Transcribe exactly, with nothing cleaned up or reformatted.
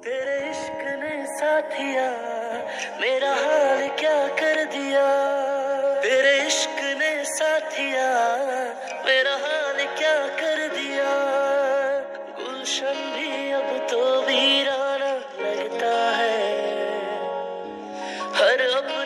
तेरे इश्क ने साथिया मेरा हाल क्या कर दिया। तेरे इश्क ने साथिया मेरा हाल क्या कर दिया। गुलशन भी अब तो वीराना लगता है। हर अब